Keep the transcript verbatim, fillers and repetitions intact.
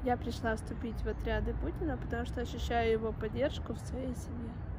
Я пришла вступить в отряды Путина, потому что ощущаю его поддержку в своей семье.